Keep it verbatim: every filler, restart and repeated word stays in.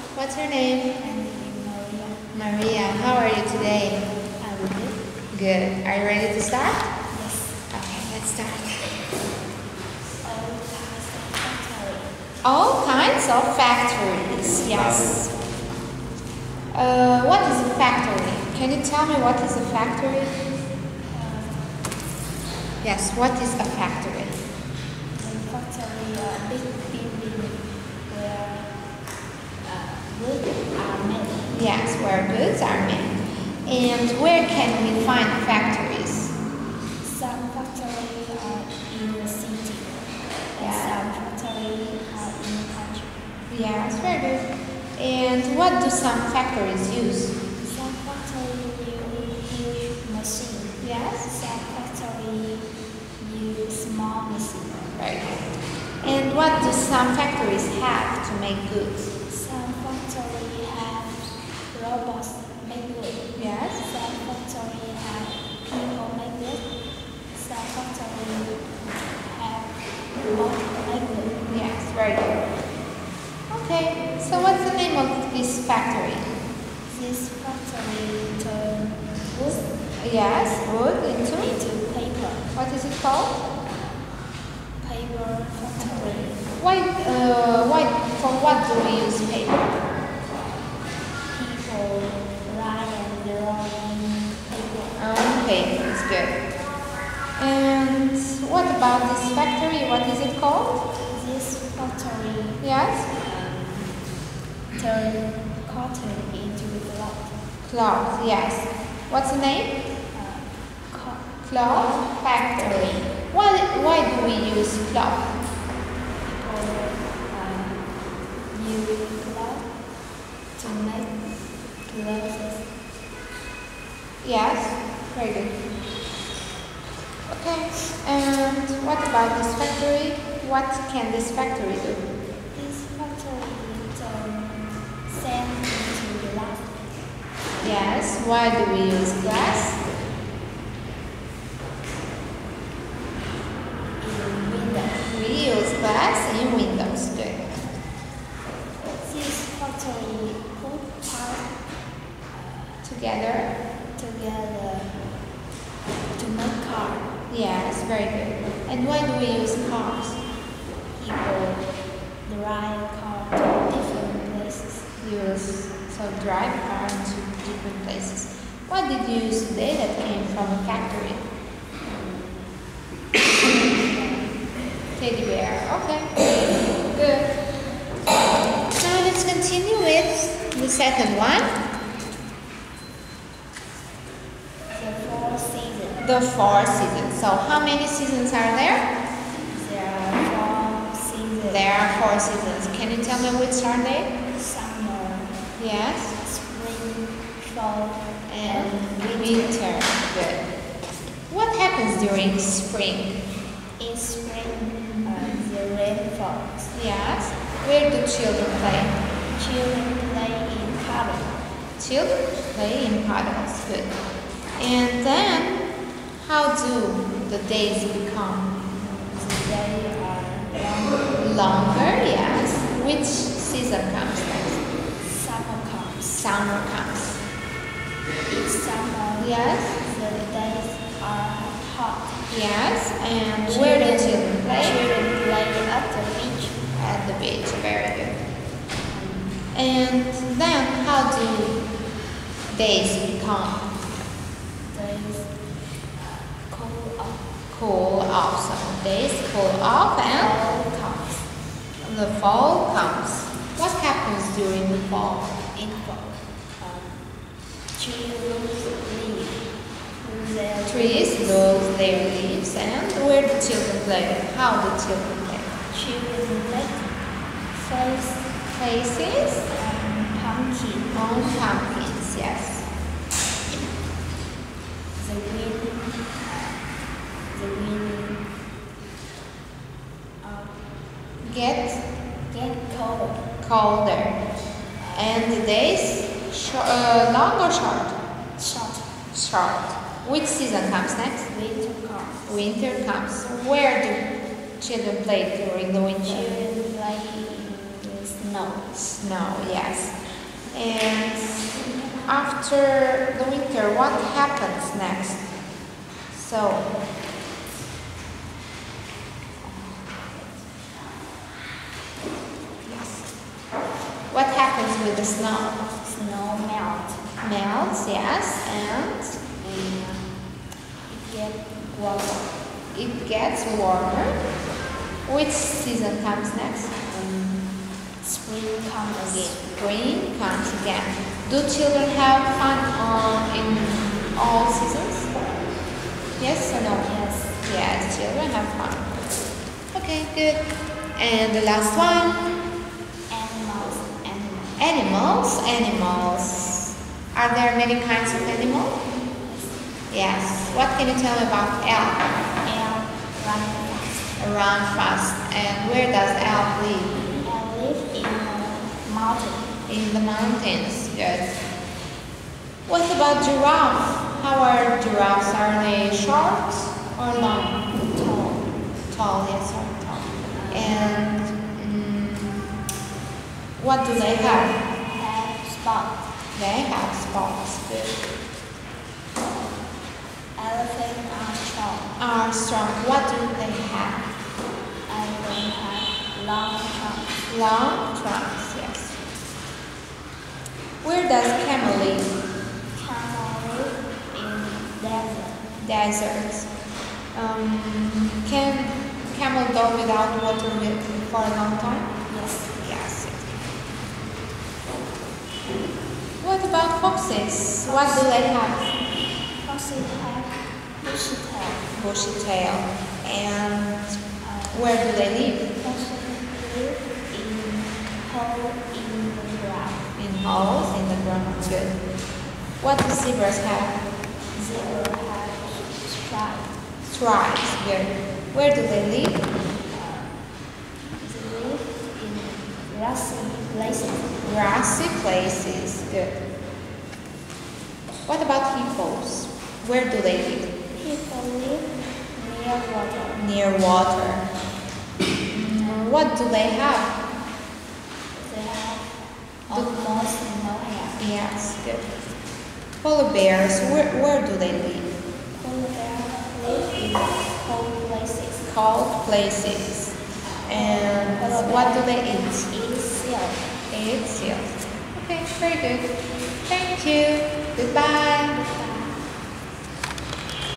What's your name? I'm Maria. Maria. How are you today? I'm good. Good. Are you ready to start? Yes. Okay, let's start. All kinds of factory. All kinds of factories. Yes. Uh, what is a factory? Can you tell me what is a factory? Uh, Yes, what is a factory? a factory, a big building where uh, goods are made. Yes, where goods are made. And where can we find factories? Some factories are in the city. And Yeah. some factories are in the country. Yes, very good. And what do some factories use? Some factories use huge machines. Yes. Some factories use small machines. Very good. And what do some factories have to make goods? Some factories have robots make goods. Yes. Some factories have people make goods. Some factories have robots make goods. Yes, very good. Okay, so what's the name of this factory? This factory turn wood Yes, wood into. into paper. What is it called? Paper factory. Why? Uh, why? For what do we use paper? People write and draw on paper. On paper. It's good. And what about this factory? What is it called? This factory Yes. turn cotton into cloth. Cloth. Yes. What's the name? Uh, co- Cloth factory. Why? Why do we use cloth? people uh, use cloth to make clothes. Yes. Very good. Okay. And what about this factory? What can this factory do? This factory turn sand into glass. Yes. Why do we use glass? In window. We use glass in windows. Good. This factory put parts Together. together to make car. Yes. Very good. And why do we use cars? People drive car to different places. Use so drive car to different places. What did you use today that came from a factory? Teddy bear. Okay. Good. Now let's continue with the second one. The four seasons. The four seasons. So how many seasons are there? There are four seasons. There are four seasons. Can you tell me which are they? Summer, Yes. spring, fall, And winter. Good. What happens during spring? in spring, uh, the rain falls. Yes. Where do children play? Children play in puddle. Children play in puddles. Good. And then, how do the days become The days are long. longer? Yes. Which season comes next? Summer comes. Summer comes. In summer, Yes. the days are hot. Yes. And where do children play? Children play at the beach. At the beach. Very good. And then, how do days become Days uh, cool off. cool off? Some days cool off and Fall comes. the fall comes. What happens during the fall? In fall, um, trees lose leaves. Their Trees lose their leaves, and where do children play? How do children play? Children make face Faces on pumpkin. on pumpkins, yes. The wind, uh, the wind uh, Get get cold. colder. And the days short, uh, long or short? Short. Short. Which season comes next? Winter comes. Winter comes. Where do children play during the winter? Children play in the snow. Snow, yes. And after the winter, what happens next? So, yes. What happens with the snow? Snow melt. Melts, yes, and And it gets warmer. it gets warmer. Which season comes next? Um, spring comes again. Spring comes again. Do children have fun uh, in all seasons? Yes or no? Yes. Yes, children have fun. Okay, good. And the last one? Animals. Animals. Animals. Animals. Are there many kinds of animals? Yes. What can you tell me about elk? And run fast. Run fast. And where does elk live? And live in a mountain. In the mountains. Good. What about giraffe? How are giraffes? Are they short or long? Tall. Tall, yes, or tall. And mm, what do they have? Have spots. They have spots. Good. Elephants are strong. Are strong. What do they have? Elephants have long trunks. Long trunks, yes. Where does camel live? Camel live in desert. Deserts. Um, can camel go without water with, for a long time? Yes. Yes. It can. What about foxes? What do they have? Foxes have bushy tail. Bushy tail. And where do they live? Foxes live in hole in the ground. In holes in the ground. Good. What do zebras have? Zebra have stripes. Stripes. Good. Where do they live? They live in grassy places. Grassy places. Good. What about hippos? Where do they live? People live near water. Near water. Mm, What do they have? They have almost no hair. Yes, good. Polar bears, where, where do they live? Polar bears live in cold places. Cold places. And Polar what do bears they eat? Eat seal. Eat seals. Okay, very good. Thank you. Goodbye.